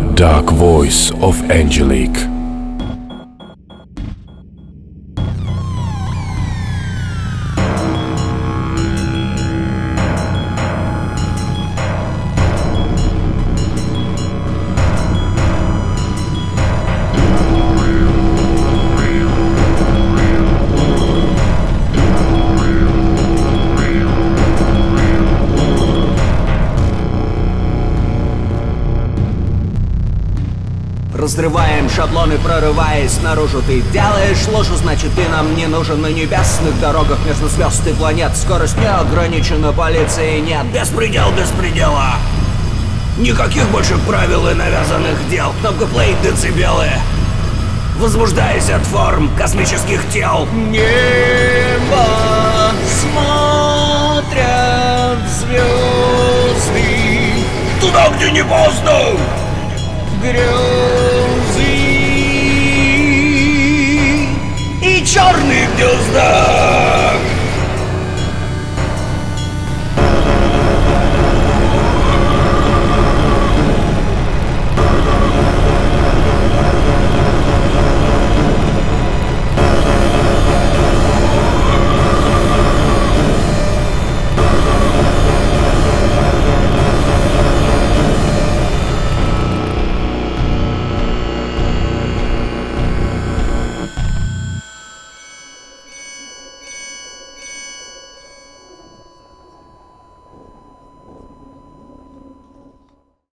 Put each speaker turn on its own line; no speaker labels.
Dark voice of Angelique.
Разрываем шаблоны, прорываясь наружу. Ты делаешь ложь, значит ты нам не нужен. На небесных дорогах между звезд и планет скорость не ограничена, полиции нет. Беспредел без предела. Никаких больше правил и навязанных дел. Кнопка плей, децибелы. Возбуждаясь от форм космических тел. Небо смотрят звезды. Туда, где не поздно. Грезы и черные гнезда.